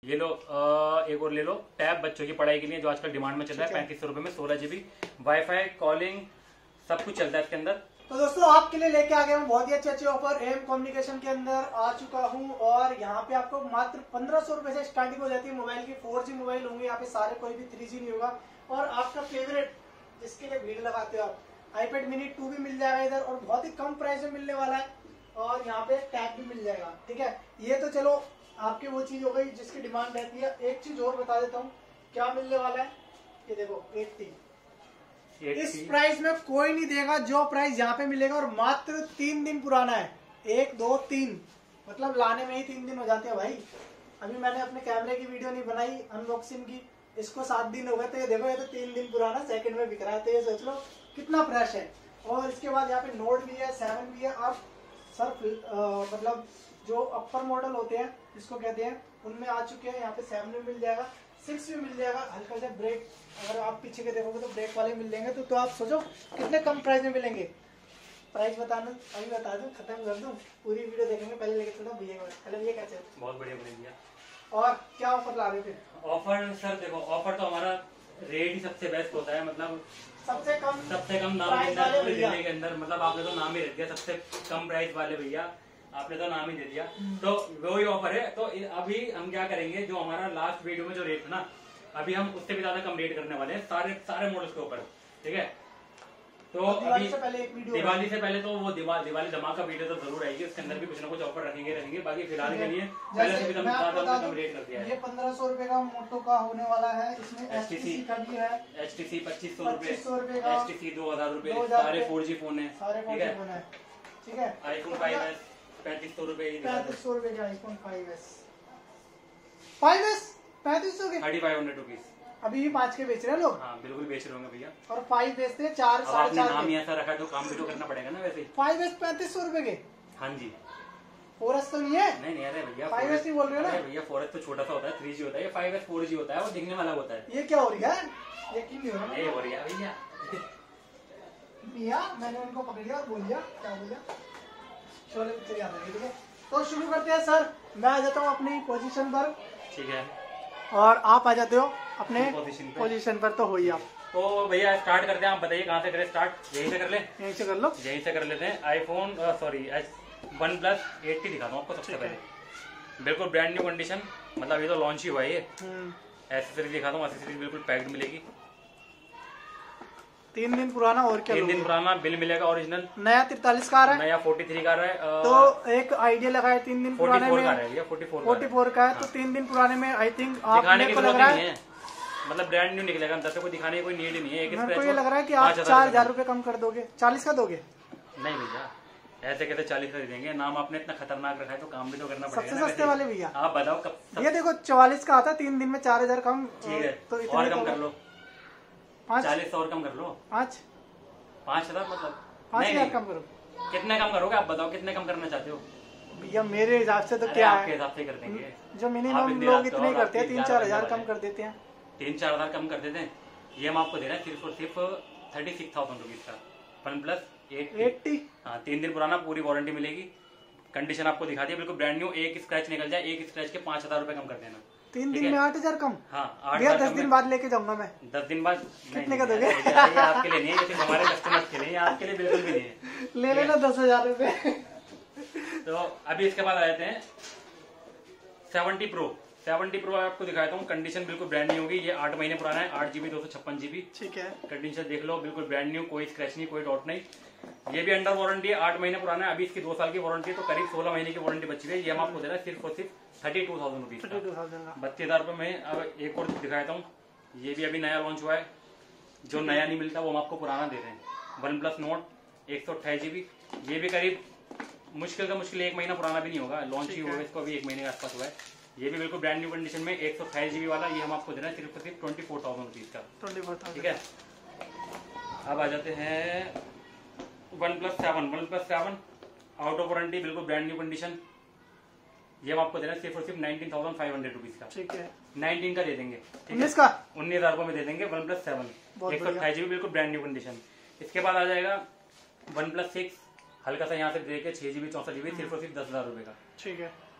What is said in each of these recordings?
ये लो एक और ले लो टैब बच्चों की पढ़ाई के लिए जो आजकल डिमांड में चल रहा है 3500 रुपए में 16 GB वाईफाई कॉलिंग सब कुछ चलता है इसके अंदर। तो दोस्तों आपके लिए लेके आ गया हूँ बहुत ही अच्छे ऑफर। एम कम्युनिकेशन के अंदर आ चुका हूँ और यहाँ पे आपको मात्र 1500 रुपए से स्टार्टिंग हो जाती है मोबाइल की। 4G मोबाइल होंगे यहाँ पे सारे, कोई भी 3G नहीं होगा। और आपका फेवरेट जिसके लिए भीड़ लगाते हो आप, iPad mini 2 भी मिल जाएगा इधर और बहुत ही कम प्राइस में मिलने वाला है। और यहाँ पे टैब भी मिल जाएगा। ठीक है, ये तो चलो आपकी वो चीज हो गई जिसकी डिमांड रहती है। एक चीज और बता देता हूँ क्या मिलने वाला है। ये देखो 80 इस प्राइस में कोई नहीं देगा जो प्राइस यहाँ पे मिलेगा। और मात्र 3 दिन पुराना है। 1 2 3 मतलब लाने में ही 3 दिन हो जाते हैं भाई। अभी मैंने अपने कैमरे की वीडियो नहीं बनाई अनबॉक्सिंग की, इसको 7 दिन हो गए। तो ये देखो ये तो 3 दिन पुराना सेकंड में बिक रहा है। तो ये सोच लो कितना फ्रेश है। और इसके बाद यहाँ पे नोट भी है, 7 भी है। और सर मतलब जो अपर मॉडल होते हैं जिसको कहते हैं उनमें आ चुके हैं। यहाँ पे 7 भी मिल जाएगा, 6 भी मिल जाएगा। हल्का सा ब्रेक अगर आप पीछे के देखोगे तो ब्रेक वाले मिल जाएंगे। तो आप सोचो कितने कम प्राइस में मिलेंगे। प्राइस बताना अभी बता दूं, खत्म कर दूं, पूरी वीडियो देखेंगे। पहले लेके चलो भैया को। हेलो भैया कैसे? बहुत बढ़िया भैया। और क्या ऑफर ला रहे थे? ऑफर सर देखो, ऑफर तो हमारा रेट ही सबसे बेस्ट होता है। मतलब सबसे कम नाम के अंदर मतलब आपने तो नाम ही रख दिया सबसे कम प्राइस वाले भैया, आपने तो नाम ही दे दिया। तो वही ऑफर है। तो अभी हम क्या करेंगे, जो हमारा लास्ट वीडियो में जो रेट था ना, अभी हम उससे भी ज्यादा कम रेट करने वाले हैं सारे मॉडल्स के ऊपर। ठीक है, तो अभी दिवाली से पहले तो वो दिवाली धमाका वीडियो तो जरूर आएगी। उसके अंदर भी कुछ ना कुछ ऑफर रखेंगे। बाकी फिलहाल के लिए पहले से भी कम रेट कर दिया है। ये 1500 रुपए का मोटो का होने वाला है। इसमें HTC का भी है। HTC 2500 रुपए का, HTC 2000 रुपए, सारे 4G फोन है। ठीक है, iPhone 5s 3500 रुपए, 3500 रुपए का iPhone 5s 3500 के 3500 रुपीज। अभी भी 5 के बेच रहे हैं लोग। हाँ बिल्कुल बेच रहे होंगे भैया। और 5 बेचते हैं 4 4.5 नाम ही ऐसा रखा है तो काम भी तो करना पड़ेगा ना। वैसे 5s 3500 रुपए के। हाँ जी, 4s तो नहीं है? नहीं अरे भैया 5s नहीं बोल रहे हो ना भैया। 4s तो छोटा सा होता है, 3G होता है। 5s 4G होता है, वो दिखने वाला होता है। ये क्या हो रहा है? यकीन नहीं हो रहा। ये हो रहा है भैया। भैया मैंने उनको पकड़ लिया और बोल दिया क्या बोलिया। चलो चलिए आ रही है। तो शुरू करते हैं सर। मैं आ जाता हूँ अपनी पोजीशन पर। ठीक है, और आप आ जाते हो अपने पोजीशन पर। तो हो ही आप। तो भैया स्टार्ट करते हैं। आप बताइए कहाँ से करें स्टार्ट? यहीं से कर ले? यहीं से कर लो। यहीं से कर लेते हैं। आईफोन OnePlus 80 दिखाता हूँ आपको सबसे पहले। बिल्कुल ब्रांड न्यू कंडीशन, मतलब ये तो लॉन्च ही हुआ है। ये एसेसरीज दिखाता हूँ। एसेसरीज बिल्कुल पैक्ड मिलेगी। 3 दिन पुराना और क्या? 3 दिन पुराना बिल मिलेगा ओरिजिनल। नया 43 का आ रहा है, नया 43 का आ रहा है। तो एक आइडिया लगा है 3 दिन पुराने में 44 का है। तो 3 दिन पुराने में आई थिंक आपने को लग रहा है मतलब ब्रांड न्यू निकलेगा अंदर से, कोई दिखाने की कोई नीड नहीं है। मेरे को ये लग रहा है कि आप 4000 रुपए कम कर दोगे। 40 का दोगे? नहीं भैया, ऐसे कहते 40 का देंगे। नाम आपने इतना खतरनाक रखा है तो काम भी तो करना पड़ेगा। सबसे सस्ते वाले भैया आप बताओ कब? ये देखो 44 का आता है, 3 दिन में 4000 कम। ठीक है, तो और कम कर लो। 40 और कम कर लो। 5000 मतलब 5000 कम करो। कितने कम करोगे आप बताओ? कितने कम करना चाहते हो भैया? मेरे हिसाब से तो क्या है, आपके हिसाब से कर देंगे। जो मिनिमम लोग इतने ही करते हैं, 3-4 हजार कम कर देते हैं। 3-4 हजार कम कर देते हैं। ये हम आपको दे रहे हैं सिर्फ और सिर्फ 36,000 रुपीज का OnePlus 80। हाँ 3 दिन पुराना, पूरी वारंटी मिलेगी। कंडीशन आपको दिखा दी बिल्कुल ब्रांड न्यू। एक स्क्रैच निकल जाए, एक स्क्रैच के 5000 रुपए कम कर देना। 3 दिन में 8000 कम? हाँ 8 10 दिन बाद लेके जाऊंगा मैं। 10 दिन बाद कितने का दोगे? आपके लिए नहीं है, ये सिर्फ हमारे कस्टमर्स के लिए। आपके लिए बिल्कुल भी नहीं है। ले लेना 10,000 रुपए। तो अभी इसके बाद आ जाते हैं 70 Pro। 70 Pro आपको दिखाता हूँ। कंडीशन बिल्कुल ब्रांड न्यू होगी। ये 8 महीने पुराना है, 8GB 256 GB। ठीक है, कंडीशन देख लो बिल्कुल ब्रांड न्यू, कोई स्क्रैच नहीं, कोई डॉट नहीं। ये भी अंडर वारंटी है, 8 महीने पुराना है। अभी इसकी 2 साल की वारंटी है, तो करीब 16 महीने की वारंटी बची है। ये हम आपको दे रहे हैं सिर्फ और सिर्फ 32,000 रुपीज, 32,000 रुपए में। अब एक और दिखाता हूँ, ये भी अभी नया लॉन्च हुआ है। जो नया नहीं मिलता वो हम आपको पुराना दे रहे हैं। OnePlus Nord 128 GB। ये भी करीब मुश्किल का मुश्किल 1 महीना पुराना भी नहीं होगा, लॉन्च ही होगा इसको, अभी 1 महीने के आसपास हुआ है। ये भी बिल्कुल ब्रांड न्यू कंडीशन में 128 GB वाला। ये हम आपको दे रहे हैं सिर्फ और सिर्फ 24,000 रुपीज का। 24,000। ठीक है, अब आ जाते हैं OnePlus 7 आउट ऑफ वारंटी, बिल्कुल ब्रांड न्यू कंडीशन। ये हम आपको दे रहे हैं सिर्फ और सिर्फ 19,500 रुपीज का। ठीक है, 19 का दे देंगे। 19,000 रुपए में दे देंगे OnePlus 7 128 GB, बिल्कुल ब्रांड न्यू कंडीशन। इसके बाद आ जाएगा OnePlus 6, हल्का सा यहाँ से देके 6GB 64GB, सिर्फ और सिर्फ 10,000 रुपए का। ठीक है,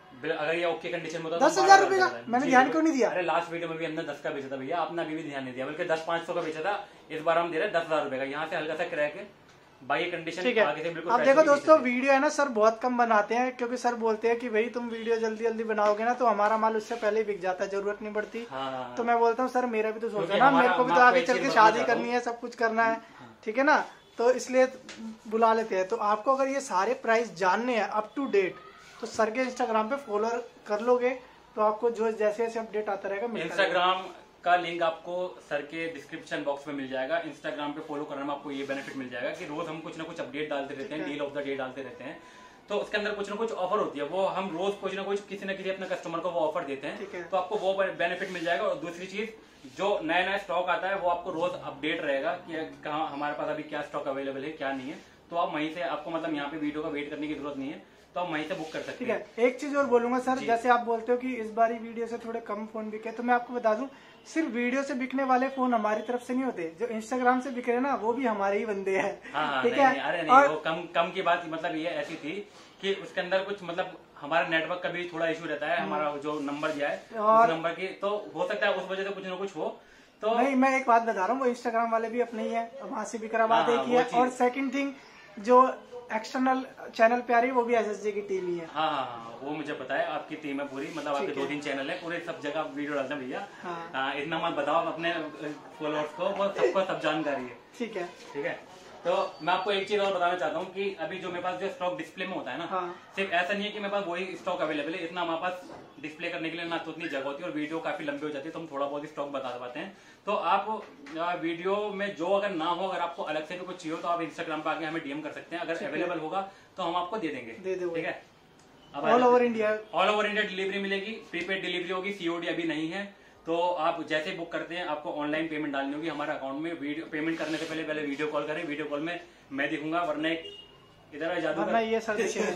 अगर ये ओके कंडीशन में 10,000 रुपए का मैंने ध्यान क्यों नहीं दिया? अरे लास्ट वीडियो में भी हमने 10 का बेचा था भैया, आपने अभी भी ध्यान नहीं दिया, बल्कि 10,500 का बेचा था। इस बार हम दे रहे हैं 10,000 रुपए का। यहाँ से हल्का सा क्रैक है, बाकी कंडीशन आगे से बिल्कुल। अब देखो दोस्तों, वीडियो है ना सर बहुत कम बनाते हैं, क्योंकि सर बोलते हैं कि भाई तुम वीडियो जल्दी जल्दी बनाओगे ना तो हमारा माल उससे पहले ही बिक जाता है, जरूरत नहीं पड़ती। हाँ। तो मैं बोलता हूँ सर मेरा भी तो सोचो ना, मेरे को भी तो आगे चल के शादी करनी है, सब कुछ करना है, ठीक है ना, तो इसलिए बुला लेते हैं। तो आपको अगर ये सारे प्राइस जानने हैं अप टू डेट तो सर के इंस्टाग्राम पे फॉलो कर लोगे तो आपको जो जैसे जैसे अपडेट आता रहेगा। इंस्टाग्राम का लिंक आपको सर के डिस्क्रिप्शन बॉक्स में मिल जाएगा। इंस्टाग्राम पे फॉलो करने में आपको ये बेनिफिट मिल जाएगा कि रोज हम कुछ ना कुछ अपडेट डालते रहते हैं, डील ऑफ द डे डालते रहते हैं, तो उसके अंदर कुछ ना कुछ ऑफर होती है, वो हम रोज कुछ ना कुछ किसी न किसी अपने कस्टमर को वो ऑफर देते हैं, तो आपको वो बेनिफिट मिल जाएगा। और दूसरी चीज, जो नया नया स्टॉक आता है वो आपको रोज अपडेट रहेगा कि कहाँ हमारे पास अभी क्या स्टॉक अवेलेबल है क्या नहीं है, तो आप वहीं से आपको मतलब यहाँ पे वीडियो का वेट करने की जरूरत नहीं है, तो आप वहीं से बुक कर सकते हैं। ठीक है, एक चीज और बोलूंगा सर, जैसे आप बोलते हो कि इस बारी वीडियो से थोड़े कम फोन बिके, तो मैं आपको बता दूं सिर्फ वीडियो से बिकने वाले फोन हमारी तरफ से नहीं होते, जो इंस्टाग्राम से बिक रहे हैं ना वो भी हमारे ही बंदे हैं। ठीक है, अरे नहीं, वो कम की बात मतलब ये ऐसी थी कि उसके अंदर कुछ मतलब हमारा नेटवर्क का भी थोड़ा इशू रहता है, हमारा जो नंबर दिया है उस नंबर की, तो हो सकता है उस वजह से कुछ ना कुछ हो। तो नहीं, मैं एक बात बता रहा हूँ, वो इंस्टाग्राम वाले भी अपने ही है, वहां से भी करा बात एक ही है। और सेकंड थिंग, जो एक्सटर्नल चैनल पे आ रही है वो भी एसएसजे की टीम ही है। हाँ, वो मुझे पता है, आपकी टीम है पूरी, मतलब आपके 2-3 चैनल है पूरे, सब जगह वीडियो डालते हैं भैया। इतना मत बताओ अपने फॉलोअर्स को, वो सबको सब जानकारी है। ठीक है। तो मैं आपको एक चीज और बताना चाहता हूँ कि अभी जो मेरे पास जो स्टॉक डिस्प्ले में होता है ना, सिर्फ ऐसा नहीं है कि मेरे पास वही स्टॉक अवेलेबल है, इतना हमारे पास डिस्प्ले करने के लिए ना तो उतनी जगह होती है, और वीडियो काफी लंबी हो जाती है, तो हम थोड़ा बहुत ही स्टॉक बता पाते हैं। तो आप वीडियो में जो अगर ना हो, अगर आपको अलग से भी कुछ चाहिए हो तो आप इंस्टाग्राम पे आके हमें डीएम कर सकते हैं, अगर अवेलेबल होगा तो हम आपको दे देंगे। ठीक है, ऑल ओवर इंडिया डिलीवरी मिलेगी, प्रीपेड डिलीवरी होगी, सीओडी अभी नहीं है। तो आप जैसे बुक करते हैं आपको ऑनलाइन पेमेंट डालनी होगी हमारे अकाउंट में। वीडियो पेमेंट करने से पहले वीडियो कॉल करें, वीडियो कॉल में मैं दिखूंगा, वरना इधर आ जादू, वरना ये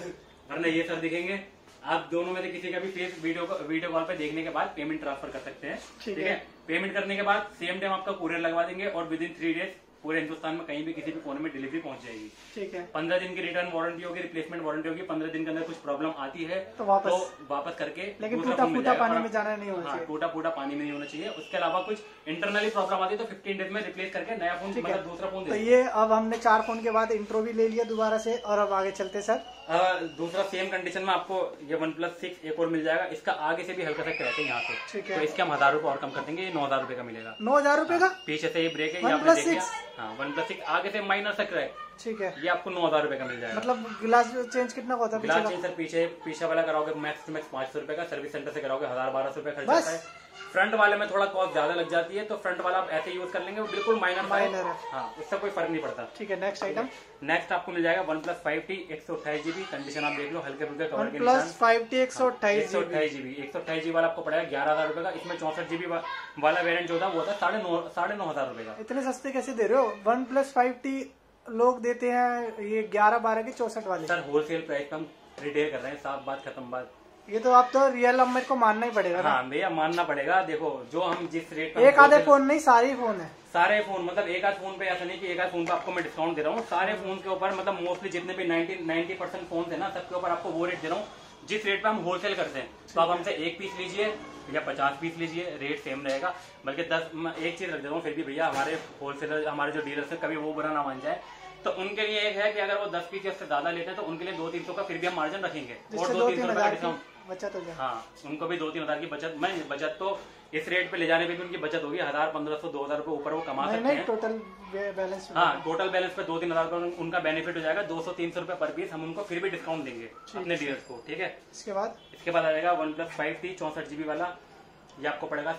सर दिखेंगे। आप दोनों में से किसी का भी फेस वीडियो कॉल पे देखने के बाद पेमेंट ट्रांसफर कर सकते हैं। ठीक है, पेमेंट करने के बाद सेम टाइम आपका कुरियर लगवा देंगे, और विद इन 3 डेज पूरे हिंदुस्तान में कहीं भी किसी भी कोने में डिलीवरी पहुंच जाएगी। ठीक है, 15 दिन की रिटर्न वारंटी होगी, रिप्लेसमेंट वारंटी होगी। 15 दिन के अंदर कुछ प्रॉब्लम आती है तो वापस करके, लेकिन टूटा पानी में जाना नहीं होना चाहिए। टूटा पानी में नहीं होना चाहिए। उसके अलावा कुछ इंटरनली प्रॉब्लम आती है तो 15 डेज में रिप्लेस करके नया फोन, मतलब दूसरा फोन। तो ये अब हमने 4 फोन के बाद इंट्रो भी ले लिया दोबारा से, और अब आगे चलते सर। दूसरा सेम कंडीशन में आपको ये OnePlus 6 एक और मिल जाएगा, इसका आगे से भी हल्का सा क्रैक है यहाँ से। ठीक है, तो इसके हम 1,000 रुपए और कम कर देंगे, ये 9,000 रुपए का मिलेगा। 9,000 रुपए का? पीछे से ये ब्रेक है, OnePlus 6। हाँ, OnePlus 6 आगे से माइनर सा क्रैक। ठीक है, ये आपको 9,000 रुपए का मिल जाएगा। मतलब ग्लास चेंज कितना होता है? ग्लास चेंज सर पीछे वाला कराओगे मैक्स टू मैक्स 500 रुपए का, सर्विस सेंटर से कराओगे 1,000-1,200 रुपए खर्च आता है। फ्रंट वाले में थोड़ा कॉस्ट ज्यादा लग जाती है, तो फ्रंट वाला आप ऐसे यूज कर लेंगे, वो बिल्कुल माइनर है। हाँ, उससे कोई फर्क नहीं पड़ता। ठीक है, नेक्स्ट आइटम। नेक्स्ट आपको मिल जाएगा OnePlus 5T 128 GB। कंडीशन आप देख लो, हल्के फुल्के कवर के OnePlus 5T 128 GB। 128 GB वाला आपको पड़ेगा 11,000 रुपए का। इसमें 64 GB वाला वेरिएंट जो था वो था 9,500 रुपए का। इतने सस्ते कैसे दे रहे हो? OnePlus 5T लोग देते हैं ये 11-12 के 64 वाले। सर होलसेल प्राइस पे हम रिटेल कर रहे हैं, साफ बात खत्म बात। ये तो आप तो रियल, अब मेरे को मानना ही पड़ेगा। हाँ भैया, मानना पड़ेगा। देखो, जो हम जिस रेट पे, एक आधे फोन नहीं, सारे ही फोन है। सारे फोन, मतलब एक आध फोन पे ऐसा नहीं कि एक आध फोन पे आपको मैं डिस्काउंट दे रहा हूँ। सारे फोन के ऊपर, मतलब मोस्टली जितने भी 90% फोन है ना, सबके ऊपर आपको वो रेट दे रहा हूँ जिस रेट पे हम होलसेल करते हैं। तो आप हमसे 1 पीस लीजिए या 50 पीस लीजिए, रेट सेम रहेगा। बल्कि 10 एक चीज रख देता हूँ फिर भी भैया, हमारे होलसेलर, हमारे जो डीलर्स है, कभी वो बुरा ना मान जाए, तो उनके लिए एक है कि अगर वो 10 पीस या उससे ज्यादा लेते हैं तो उनके लिए 200-300 का फिर भी हम मार्जिन रखेंगे, और 200-300 रुपए का डिस्काउंट बचत हो जाए। हाँ, उनको भी 2-3 हजार की बचत। मैं बचत तो इस रेट पे ले जाने पे भी उनकी बचत होगी 1,000, 1,500, 2,000 रुपए ऊपर वो कमा सकते हैं। टोटल बैलेंस, हाँ, टोटल बैलेंस पे 2-3 हजार रुपए उनका बेनिफिट हो जाएगा। 200-300 रुपए पर पीस हम उनको फिर भी डिस्काउंट देंगे अपने डीलर्स को। ठीक है, इसके बाद आ जाएगा OnePlus 5T 64 GB वाला, ये आपको पड़ेगा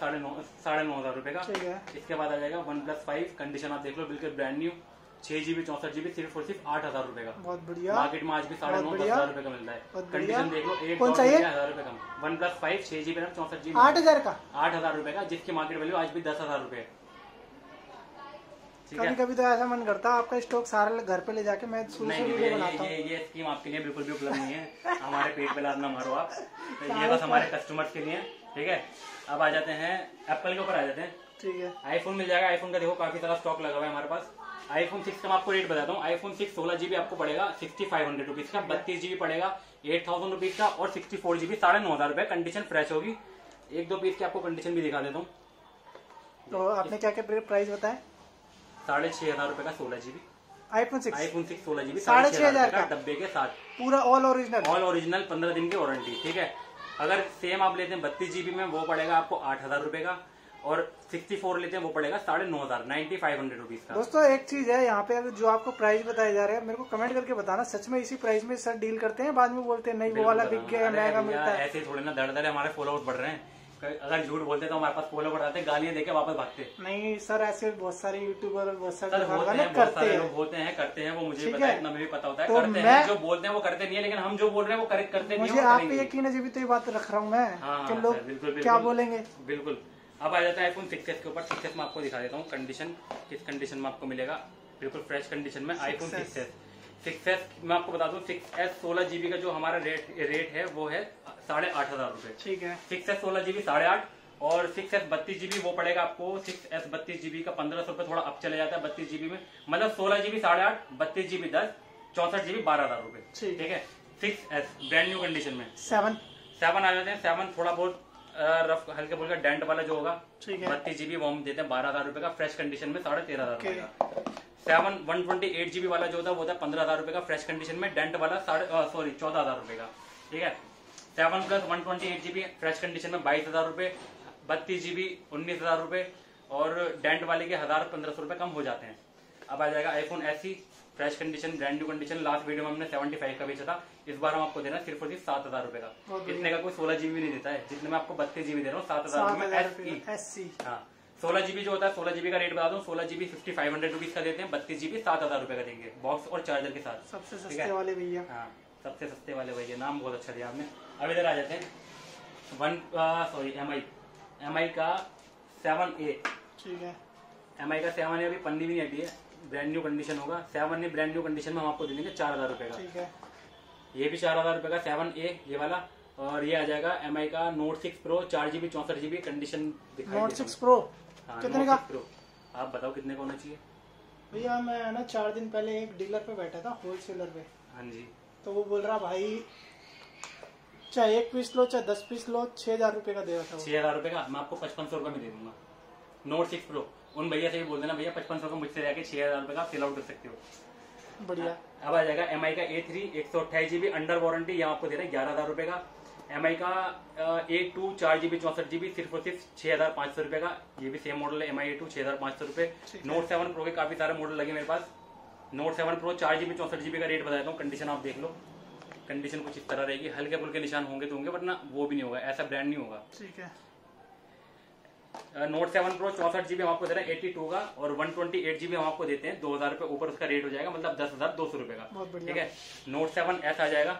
9,500 रुपए का। इसके बाद आ जाएगा OnePlus 5, कंडीशन आप देख लो बिल्कुल ब्रांड न्यू, 6 GB 64 GB, सिर्फ और सिर्फ 8,000 रुपए का। बहुत बढ़िया, मार्केट में आज भी 9,500-10,000 रुपए का मिलता है। कंडीशन देख लो, 1,000 रुपए कम। OnePlus 5 6 GB 64 GB 8,000 का, 8,000 रुपए का, जिसकी मार्केट वैल्यू आज भी 10,000 रुपए। कभी कभी तो ऐसा मन करता है आपका स्टॉक सारा घर पे ले जाके मैं बनाता हूँ। ये स्कीम आपके लिए बिल्कुल भी उपलब्ध नहीं है। हमारे पेट पे लाद ना मारो आप, ये बस हमारे कस्टमर्स के लिए। ठीक है, अब आ जाते हैं एप्पल के ऊपर आ जाते हैं। ठीक है, आईफोन मिल जाएगा। आईफोन का देखो काफी सारा स्टॉक लगा हुआ है हमारे पास। iPhone 6 का मैं आपको रेट बताता हूँ। iPhone 6 16 GB आपको पड़ेगा 6,500 रुपीज का। 32 GB पड़ेगा 8,000 रुपीज का, और 64 GB 9,500 रुपए। कंडीशन फ्रेश होगी। एक दो पीस की आपको कंडीशन भी दिखा देता हूँ। तो आपने क्या क्या प्राइस बताया? 6,500 रुपए का 16 GB iPhone 6 16 GB 6,500 का डब्बे के साथ, पूरा ऑल ओरिजिनल 15 दिन की वारंटी। ठीक है, अगर सेम आप लेते हैं 32 GB में, वो पड़ेगा आपको 8,000 रुपए का, और 64 लेते हैं वो पड़ेगा 9,500 9,500 रुपीज का। दोस्तों एक चीज है यहाँ पे, अगर जो आपको प्राइस बताए जा रहे हैं मेरे को कमेंट करके बताना, सच में इसी प्राइस में सर डील करते हैं? बाद में बोलते हैं नहीं वो वाला बिक गया, महंगा मिलता है। ऐसे थोड़े ना दर हमारे फॉलोअर्स बढ़ रहे हैं, अगर झूठ बोलते तो हमारे पास फॉलो बढ़ाते, गालियां देके वापस भागते। नहीं सर, ऐसे बहुत सारे यूट्यूबर और बहुत सारे लोग होते हैं करते हैं, वो मुझे पता है, इतना मुझे पता होता है। तो करते हैं, जो बोलते हैं वो करते नहीं है, लेकिन हम जो बोल रहे हैं वो करते नहीं। मुझे आप पे यकीन है, जब भी तो ये बात रख रहा हूँ मैं कि लोग क्या बोलेंगे। बिल्कुल। अब आ जाता है iPhone 6s के ऊपर। 6s में आपको दिखा देता हूँ कंडीशन, किस कंडीशन में आपको मिलेगा। बिल्कुल फ्रेश कंडीशन में iPhone 6s मैं आपको बता दूं, 6s 16 GB का जो हमारा रेट है वो है 8,500 रुपए। ठीक है, 6s 16 GB 8,500, और 6s 32 GB वो पड़ेगा आपको 6s 32 GB का 1,500 रुपए, थोड़ा अप चले जाता है 32 GB में, मतलब 16 GB 8,500, 32 GB 10, 64 GB 12,000 रुपए। ठीक है, 6s ब्रांड न्यू कंडीशन में। 7 आ जाते हैं। 7 थोड़ा बहुत रफ हल्के फुल्का डेंट वाला जो होगा, 32 GB वो हम देते हैं 12,000 रुपए का, फ्रेश कंडीशन में 13,500 रुपए का। 7 128 GB वाला जो होता है वो होता है 15,000 रुपए का, फ्रेश कंडीशन में, डेंट वाला 14,000 रुपए का। ठीक है, 7 प्लस 128 GB फ्रेश कंडीशन में 22,000 रुपए, 32 GB 19,000 रुपए, और डेंट वाले के 1,000-1,500 रुपए कम हो जाते हैं। अब आ जाएगा iPhone SE fresh condition brand new condition. Last video में हमने 75 का बेचा था, इस बार हम आपको देना सिर्फ और सिर्फ 7,000 रुपए का। इतने का कोई 16 GB नहीं देता है, जितने में आपको 32 GB दे रहा हूँ 7,000 रुपए में SE। हाँ, 16 GB जो होता है, 16 GB का रेट बता दूं, 16 GB 5,500 रुपीज का देते हैं, 32 GB 7,000 रुपए का देंगे, बॉक्स और चार्जर के साथ। सबसे सस्ते वाले भैया। हाँ, सबसे सस्ते वाले भैया, नाम बहुत अच्छा दिया आपने। अब इधर आ जाते हैं MI का 7A। ठीक है, MI का 7A अभी पन्नी भी नहीं हटी है, ब्रांड न्यू कंडीशन होगा। 7A ब्रांड न्यू कंडीशन में हम आपको दे देंगे 4,000 रुपए का। ठीक है, ये भी 4,000 रुपए का 7A ये वाला। और ये आ जाएगा MI का Note 6 Pro 4 GB 64 GB condition दिखाई। Note 6 Pro कितने का? आप बताओ कितने का होना चाहिए भैया? मैं ना 4 दिन पहले एक डीलर पे बैठा था, होलसेलर पे। हाँ जी, तो वो बोल रहा भाई चाहे 1 पीस लो चाहे 10 पीस लो, 6,000 रुपए का दे रहा था। 6,000 रुपए का मैं आपको 5,500 रुपए में दे दूंगा। Note 6 Pro उन भैया से भी बोल देना, भैया 5,500 का मुझसे जाके 6,000 रुपए का सेल आउट कर सकते हो। बढ़िया। अब आ जाएगा MI का A3 128 GB अंडर वारंटी, यहाँ आपको दे रहे हैं 11,000 रुपए का। MI का A2 4 GB 64 GB सिर्फ और सिर्फ 6,500 रुपए का, ये भी सेम मॉडल है MI A2 6,500 रुपए। Note 7 Pro के काफी सारे मॉडल लगे मेरे पास। Note 7 Pro 4 GB 64 GB का रेट बताता हूँ, कंडीशन आप देख लो, कंडीशन कुछ इस तरह रहेगी, हल्के फुल्के निशान होंगे तो होंगे, वरना वो भी नहीं होगा, ऐसा ब्रांड नहीं होगा। ठीक है, Note 7 Pro 64 GB हम आपको दे रहे हैं 82 का, और 128 GB हम आपको देते हैं 2,000 रुपए ऊपर, उसका रेट हो जाएगा मतलब 10,200 रुपए का। ठीक है, Note 7S आ जाएगा,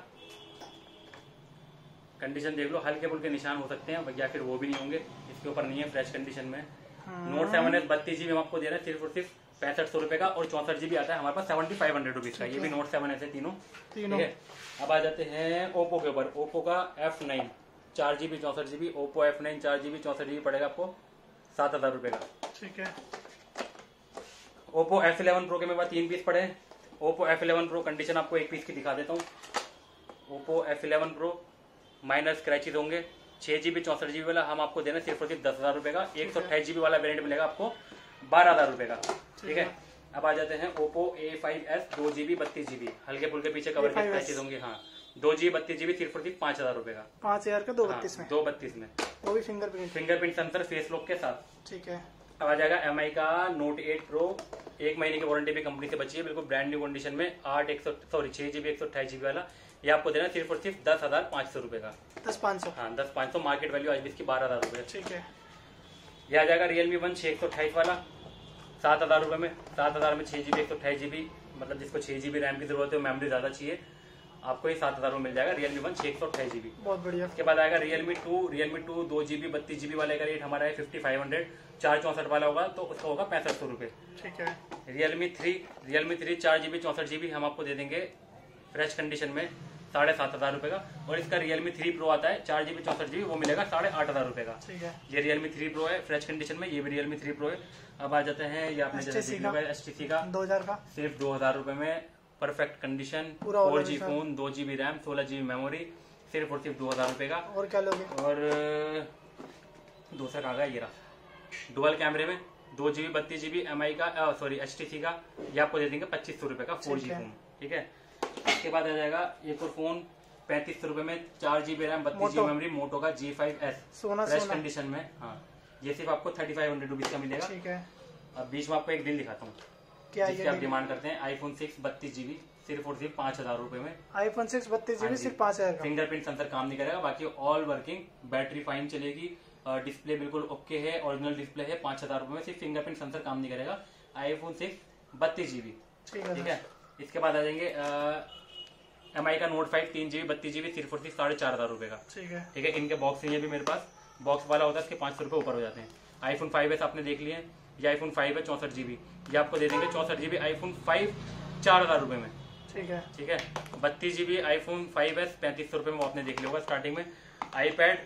कंडीशन देख लो, हल्के फुल्के निशान हो सकते हैं या फिर वो भी नहीं होंगे, इसके ऊपर नहीं है, फ्रेश कंडीशन में। Note 7S 32 GB हम आपको दे रहे हैं सिर्फ और सिर्फ 6500 रुपए का, और 64 GB आता है हमारे पास 7,500 रुपीज का। ये भी Note 7S है तीनों। ठीक है, अब आ जाते हैं Oppo के ऊपर। Oppo का F9 4 GB 64 GB, Oppo F9 4 GB 64 GB पड़ेगा आपको 7,000 रुपए का। ठीक है, Oppo F11 Pro के मेरे पास 3 पीस पड़े हैं। Oppo F11 Pro कंडीशन आपको एक पीस की दिखा देता हूँ। Oppo F11 Pro minor scratches होंगे, 6 GB 64 GB वाला हम आपको देना सिर्फ और सिर्फ 10,000 रुपए का। 128 GB वाला वेरिएंट मिलेगा आपको 12,000 रुपए का। ठीक है, अब आ जाते हैं Oppo A5s 2 GB 32 GB, हल्के फुल्के पीछे कवर के स्क्रैचेज होंगे। हाँ, 2 GB 32 GB सिर्फ और सिर्फ 5,000 रुपए का। 5,000 का 232 में, 232 में, वो भी फिंगरप्रिंट सेंसर फेस लॉक के साथ। ठीक है, अब आ जाएगा MI का Note 8 Pro, 1 महीने की वारंटी भी कंपनी से बची है, बिल्कुल ब्रांड न्यू कंडीशन में। 6 GB 128 GB वाला, ये आपको देना सिर्फ और सिर्फ 10,500 रुपए का। 10,500? हाँ, 10,500, मार्केट वैल्यू आज इसकी 12,000 रुपए। ठीक है, ये आ जाएगा Realme One 6 128 वाला 7,000 रुपए में। 7,000 में 6 GB 128 GB, मतलब जिसको 6 GB रैम की जरूरत है, मेमोरी ज्यादा चाहिए, आपको ये 7,000 में मिल जाएगा Realme One 6 128 GB। बहुत बढ़िया। इसके बाद आएगा Realme 2 2 GB 32 GB वाले का रेट हमारा है 5,500, 464 वाला होगा तो उसका होगा 6,500 रुपए। ठीक है, Realme 3 4 GB 64 GB हम आपको दे देंगे फ्रेश कंडीशन में 7,500 रुपए का, और इसका Realme 3 Pro आता है 4 GB 64 GB, वो मिलेगा 8,500 रुपए का। ठीक है, ये Realme 3 Pro है फ्रेश कंडीशन में, ये भी Realme 3 Pro है। अब आ जाते हैं ये आपने HTC का 2,000 का सिर्फ 2,000 रुपए में परफेक्ट कंडीशन, पूरा 4G phone, 2GB RAM, 16GB memory, सिर्फ और सिर्फ 2000 रुपए का। और क्या लोगे? और दूसरा कहाँ गया, ये रहा, डुअल कैमरे में 2GB 32GB MI का HTC का, ये आपको दे देंगे 2500 रुपए का 4G फोन, ठीक है। इसके बाद आ जाएगा एक और फोन 3500 रुपए में, 4GB रैम 32GB मेमोरी, मोटो का G5S फ्रेश कंडीशन में। हाँ, ये सिर्फ आपको 3500 रुपीज का मिलेगा, ठीक है। अब बीच में आपको एक डील दिखाता हूँ, जिसकी आप डिमांड करते हैं, iPhone 6 32GB सिर्फ और सिर्फ 5000 रुपए में। iPhone 6 32GB सिर्फ 5000 का। फिंगरप्रिंट सेंसर काम नहीं करेगा, बाकी ऑल वर्किंग, बैटरी फाइन चलेगी, डिस्प्ले बिल्कुल ओके है, ओरिजिनल डिस्प्ले है। 5000 रुपए में सिर्फ फिंगरप्रिंट सेंसर काम नहीं करेगा, iPhone 6 32GB, ठीक है। इसके बाद आ जाएंगे MI का Note 5 3GB 32GB सिर्फ और सिर्फ 4500 रुपए का, ठीक है। इनके बॉक्स ये भी मेरे पास बॉक्स वाला होता है, इसके 500 रुपए ऊपर हो जाते हैं। iPhone 5S आपने देख लिए, ये iPhone 5 है 64GB, ये आपको दे देंगे 64GB iPhone 5 4000 रुपए में, ठीक है। 32GB iPhone 5S 3500 रुपए में, वो आपने देख लिया होगा स्टार्टिंग में। iPad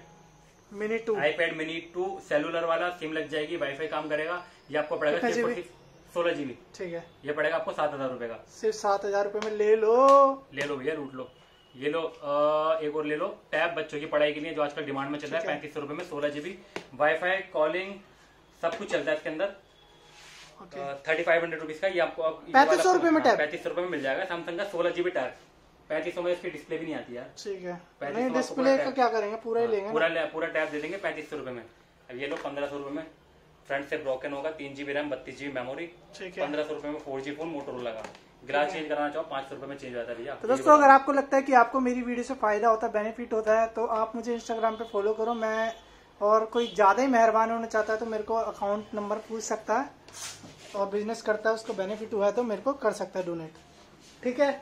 mini 2 सेलुलर वाला, सिम लग जाएगी, वाईफाई काम करेगा, ये आपको पड़ेगा 16GB, ठीक है। ये पड़ेगा आपको 7000 रुपए का, सिर्फ 7000 रुपए में ले लो भैया, लूट लो। ये लो, एक और ले लो, टैब बच्चों की पढ़ाई के लिए जो आजकल डिमांड में चल रहा है, 3500 रुपए में 16GB, वाईफाई कॉलिंग सब कुछ चलता है इसके अंदर। 3500 रुपीज का, ये आपको 3500 रुपए में टैब 3500 रुपए में मिल जाएगा। सैमसंग का 16GB टैब 3500 में, इसकी डिस्प्ले भी नहीं आती यार, ठीक है। नहीं, डिस्प्ले का क्या करेंगे, पूरा ही लेंगे, पूरा टैब दे देंगे 3500 रुपए में। अब ये लो 1500 रुपए में, फ्रंट से ब्रोकन होगा, 3GB रैम 32GB मेमोरी, 1500 रुपए में 4G फोन, मोटोरोला का। ग्लास चेंज कराना चाहो 500 रुपए में चेंज हो जाता है भैया। तो दोस्तों, अगर आपको लगता है कि आपको मेरी वीडियो से फायदा होता है, बेनिफिट होता है, तो आप मुझे इंस्टाग्राम पे फॉलो करो। मैं और कोई ज्यादा ही मेहरबान होना चाहता है तो मेरे को अकाउंट नंबर पूछ सकता है, और बिजनेस करता है, उसको बेनिफिट हुआ है तो मेरे को कर सकता है डोनेट, ठीक है।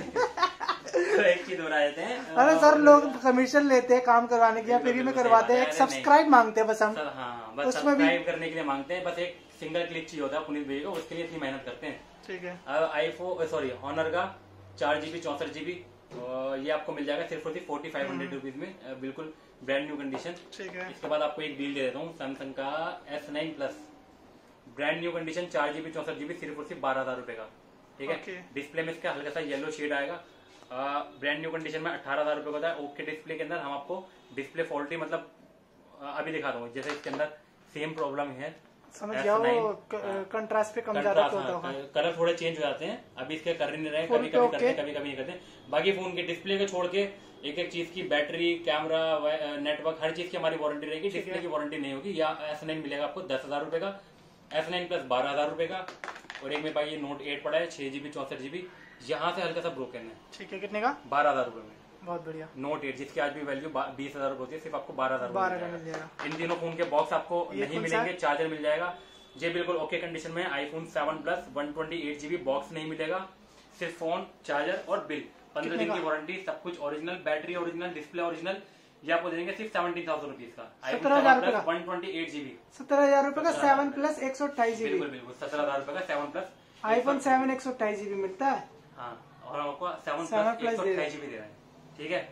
तो एक चीज दोहरा देते हैं, अरे सर, लोग कमीशन लेते हैं काम करवाने के, फ्री में करवाते हैं, एक सब्सक्राइब मांगते हैं बस हम। हाँ, बस सब्सक्राइब करने के लिए मांगते हैं, बस एक सिंगल क्लिक चाहिए होता है पुनीत भैया को, उसके लिए इतनी मेहनत करते हैं, ठीक है। हॉनर का 4GB 64GB, ये आपको मिल जाएगा सिर्फ 4500 रुपीज में, बिल्कुल ब्रांड न्यू कंडीशन, ठीक है। इसके बाद आपको एक डील दे देता हूँ, सैमसंग का S9 plus brand new condition, 4GB 64GB सिर्फ और सिर्फ 12000 रुपए का, ठीक है। डिस्प्ले में इसका हल्का सा येलो शेड आएगा, ब्रांड न्यू कंडीशन में 18000 रुपए का है। ओके डिस्प्ले के अंदर हम आपको डिस्प्ले फॉल्टी, मतलब अभी दिखा दूंगा, जैसे इसके अंदर सेम प्रॉब्लम है, समझ गया, वो कंट्रास्ट पे कम ज्यादा होता है, कलर थोड़े चेंज हो जाते हैं, अभी इसके कर नहीं रहे, कभी कभी करते हैं, कभी कभी नहीं करते। बाकी फोन के डिस्प्ले को छोड़ के एक एक चीज की, बैटरी, कैमरा, नेटवर्क, हर चीज की हमारी वारंटी रहेगी, डिस्प्ले की वारंटी नहीं होगी। या S9 मिलेगा आपको 10000 रुपए का, S9 प्लस 12000 रुपए का, और एक में भाई ये Note 8 पड़ा है 6GB 64GB, यहाँ से हल्का सा ब्रोकन है, ठीक है। कितने का? 12000 रुपए में, बहुत बढ़िया। Note 8 जिसकी आज भी वैल्यू 20000 होती है, सिर्फ आपको 12000 मिल जाएगा। इन तीनों फोन के बॉक्स आपको नहीं मिलेंगे, चार्जर मिल जाएगा, ये बिल्कुल ओके कंडीशन में। iPhone 7 प्लस 128GB बॉक्स नहीं मिलेगा, सिर्फ फोन, चार्जर और बिल, 15 दिन की वारंटी, सब कुछ original, battery original, display original, ये आपको देंगे सिर्फ 17,000 रुपीज का। 17,000 रुपए का 128GB, 17,000 रुपए का 7 प्लस 128GB, बिल्कुल बिल्कुल 17,000 रुपए का 7 प्लस iPhone 7 128GB मिलता है। हाँ, और आपको 7 प्लस 128GB दे रहे हैं, ठीक है।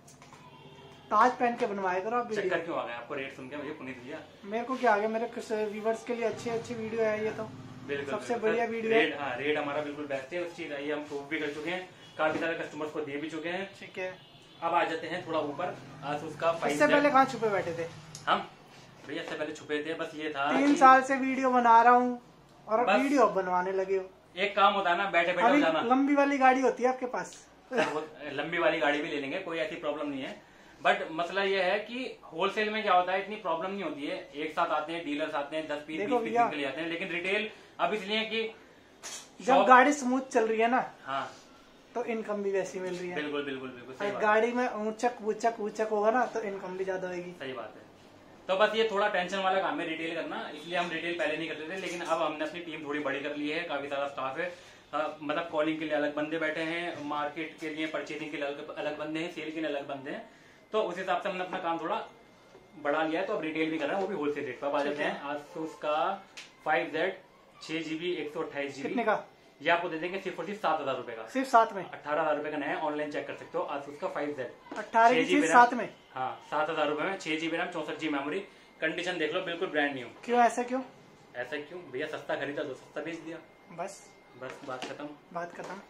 ताज पहन के बनवाए करो आप। चक्कर क्यों आ गया आपको रेट सुन के मुझे पुनीत भैया? मेरे को क्या आ गया, मेरे व्यूवर्स के लिए अच्छी वीडियो है ये, तो बिल्कुल सबसे बढ़िया वीडियो है। हाँ, रेट हमारा बिल्कुल बेस्ट है, उस चीज ये हम प्रूव भी कर चुके हैं, काफी सारे कस्टमर्स को दे भी चुके हैं, ठीक है। अब आ जाते हैं थोड़ा ऊपर, आसूस का 5Z। इससे पहले कहाँ छुपे बैठे थे हम भैया? इससे पहले छुपे थे, बस ये था 3 साल से वीडियो बना रहा हूँ, और अब वीडियो बनवाने लगे हो। एक काम होता है ना, बैठे बैठे जाना। लंबी वाली गाड़ी होती है आपके पास? लंबी वाली गाड़ी भी ले लेंगे, कोई ऐसी प्रॉब्लम नहीं है, बट मसला ये है कि होलसेल में क्या होता है, इतनी प्रॉब्लम नहीं होती है, एक साथ आते हैं डीलर्स, आते हैं 10 पीस 20 पीस के लिए आते हैं, लेकिन रिटेल अब इसलिए कि जब गाड़ी स्मूथ चल रही है ना, हाँ, तो इनकम भी वैसी मिल रही है। बिल्कुल बिल्कुल बिल्कुल सही बात। गाड़ी में ऊंचक होगा ना, तो इनकम भी ज्यादा होगी। सही बात है। तो बस ये थोड़ा टेंशन वाला काम है रिटेल करना, इसलिए हम रिटेल पहले नहीं करते थे, लेकिन अब हमने अपनी टीम थोड़ी बड़ी कर ली है, काफी सारा स्टाफ है, मतलब कॉलिंग के लिए अलग बंदे बैठे हैं, मार्केट के लिए, परचेजिंग के लिए अलग बंदे हैं, सेल के लिए अलग बंदे हैं, तो उस हिसाब से हमने अपना काम थोड़ा बढ़ा लिया है, तो अब रिटेल भी कर रहे हैं, वो भी होलसेल रेट पर। अब आ जाते हैं आसूस का 5Z 6GB 128GB, कितने का? ये आपको दे देंगे सिर्फ 7000 रुपए का, सिर्फ 7 में 18000 रुपए का नया, ऑनलाइन चेक कर सकते हो। आसूस का 5Z 18 7 में, हाँ 7000 रुपए में, 6GB RAM 64GB memory, condition देख लो बिल्कुल ब्रांड न्यू। क्यों ऐसा क्यों? ऐसा क्यों भैया? सस्ता खरीदा तो सस्ता बेच दिया, बस बात खत्म।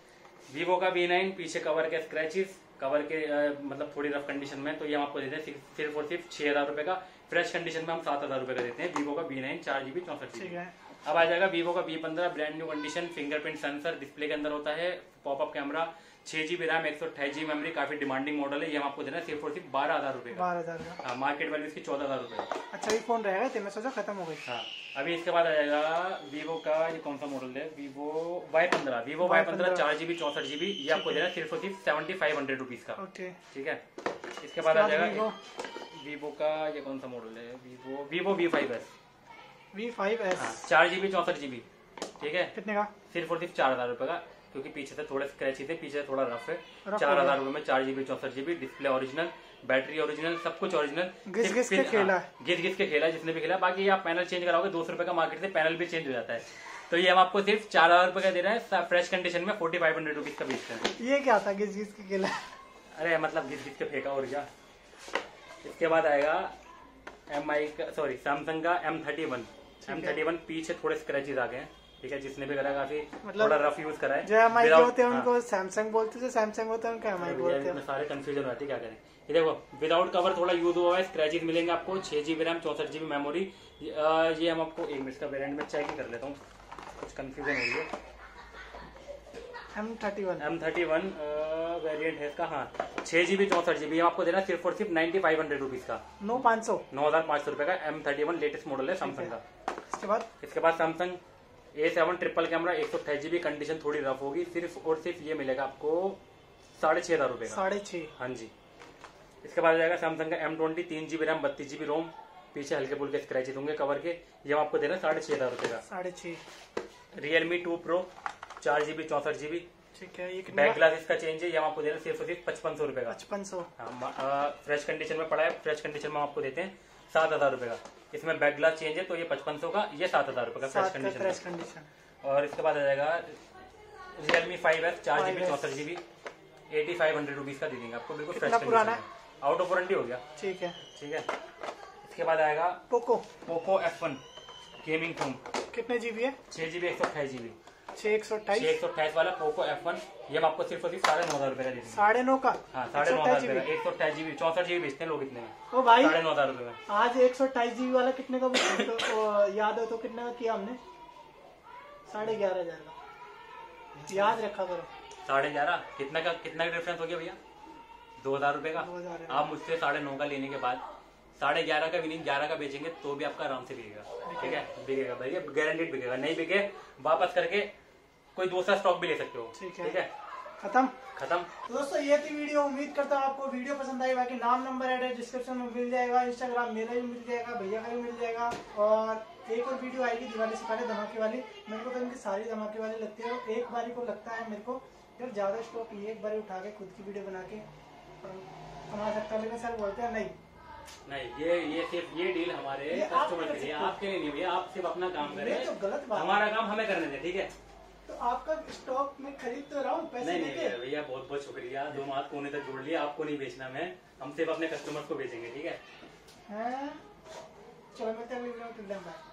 वीवो का B9 पीछे कवर के स्क्रैचेस, कवर के मतलब थोड़ी रफ कंडीशन में, तो ये हम आपको देते हैं सिर्फ और सिर्फ 6,000 रुपए का। फ्रेश कंडीशन में हम 7,000 रुपए का देते हैं वीवो का B9 4GB 64GB। अब आ जाएगा वीवो का B15 brand new condition, fingerprint sensor display के अंदर होता है, pop up camera, 6GB RAM, 128GB memory, काफी डिमांडिंग मॉडल है। ये हम आपको देना है सिर्फ और सिर्फ 12,000 रुपए का। 12,000 का। हाँ, मार्केट वैल्यू इसकी 14,000 रुपए। अच्छा ये फोन रहेगा तो मैं सोचा खत्म हो गई। हाँ, अभी इसके बाद आ जाएगा वीवो का, ये कौन सा मॉडल है, वीवो Y15 4GB 64GB। ये आपको देना है सिर्फ और सिर्फ 7,500 रुपीज का। ओके ठीक है। इसके बाद आ जाएगा वीवो का, ये कौन सा मॉडल है, वीवो V5S 4GB 64GB। ठीक है। कितने का? सिर्फ और सिर्फ 4,000 रुपए का, क्योंकि पीछे से थोड़े स्क्रैची थे, पीछे से थोड़ा रफ है। 4,000 रुपए में 4GB 64GB, display original, battery original, सब कुछ ओरिजिनल। घिस के खेला है जिसने भी खेला। बाकी आप पैनल चेंज कराओगे 200 रुपए का, मार्केट से पैनल भी चेंज हो जाता है। तो ये हम आपको सिर्फ 4,000 रुपए का दे रहे हैं, फ्रेश कंडीशन में 4,500 रुपीज का बेचते हैं। ये क्या था घिस के खेला? अरे मतलब घिस के फेंका और क्या। इसके बाद आएगा सैमसंग का M31 पीछे थोड़े स्क्रैचेस आ गए हैं। ठीक है, जिसने भी करा काफी मतलब थोड़ा रफ यूज करा है। जो एमआई के होते हैं उनको सैमसंग बोलते हैं, सैमसंग होता है उनको एमआई बोलते हैं। सारे कंफ्यूजन होते हैं, क्या करें। ये देखो विदाउट कवर थोड़ा यूज हुआ है, स्क्रैचेस मिलेंगे आपको, 6GB रैम 64GB मेमोरी। ये हम आपको 1 मिनट का वेरिएंट में चेक कर लेता हूँ, कुछ कंफ्यूजन हो रही है। M31 वेरिएंट है इसका। हाँ, 6GB 64GB। हम आपको देना सिर्फ और सिर्फ 9,500 रुपीज का। 9,500 रुपए का M31 लेटेस्ट मॉडल है सैमसंग का। इसके बाद Samsung A7 triple camera 128GB, condition थोड़ी रफ होगी। सिर्फ और सिर्फ ये मिलेगा आपको 6,500 रुपए का। 6,500। हाँ जी। इसके बाद आ जाएगा सैमसंग का M20 3GB रैम 32GB रोम, पीछे हल्के फुल्के स्क्रैचेस होंगे कवर के। ये हम आपको देना 6,500 रुपए का। 6,500। Realme 2 Pro 4GB 64GB। ठीक है। ये बैक ग्लास इसका चेंज है, ये हम आपको देना सिर्फ और सिर्फ 5,500 रुपए का। 5,500। फ्रेश कंडीशन में पड़ा है, फ्रेश कंडीशन में हम आपको देते हैं 7,000 रुपए का। इसमें बैक ग्लास चेंज है, तो ये 5,500 का, ये 7,000 रुपए का फ्रेश कंडीशन। और इसके बाद आ जाएगा Realme 5S 4GB 64GB 8,500 rupees का दे देंगे आपको, बिल्कुल fresh condition, out of warranty हो गया। ठीक है। इसके बाद आएगा पोको F1 गेमिंग फोन। कितने जीबी है? 6GB 128GB। 628 वाला पोको F1, ये हम आपको सिर्फ और सिर्फ 9,500 रुपए का दे देंगे। 9,500 का? हाँ, 9,500 रुपए का। 128GB 64GB बेचते हैं लोग इतने में। ओ भाई 9,500 रुपए में। आज 128GB वाला कितने का तो याद हो तो कितने का किया हमने? 11,500 का। याद रखा करो। 11,500 कितना डिफरेंस हो गया भैया? 2,000 रुपए का। आप मुझसे 9,500 का लेने के बाद 11,500 का भी नहीं, 11 का बेचेंगे तो भी आपका आराम से बिकेगा। ठीक है, बिकेगा भैया, गारंटेड बिकेगा। नहीं बिके वापस करके कोई दूसरा स्टॉक भी ले सकते हो। ठीक है, खत्म। तो दोस्तों ये थी वीडियो। उम्मीद करता हूँ आपको वीडियो पसंद आई। बाकी नाम नंबर एड्रेस डिस्क्रिप्शन में मिल जाएगा, इंस्टाग्राम मेरा भी मिल जाएगा, भैया का भी मिल जाएगा। और एक और वीडियो आएगी दिवाली से पहले धमाके वाली। मेरे को तो इनकी सारी धमाके वाली लगती है। एक बारी को लगता है मेरे को यार ज्यादा स्टॉक एक बार उठा के खुद की वीडियो बना के कमा सकता है, लेकिन सर बोलते हैं नहीं, ये सिर्फ ये डील हमारे कस्टमर के लिए, आपके लिए नहीं भैया। आप सिर्फ अपना काम करें, तो गलत बात, हमारा काम हमें करने दें। ठीक है, तो आपका स्टॉक में खरीद तो रहा हूँ, पैसे नहीं भैया, बहुत बहुत शुक्रिया। दोनों हाथ कोने तक जोड़ लिया। आपको नहीं बेचना, हम सिर्फ अपने कस्टमर को बेचेंगे। ठीक है, चलो मैं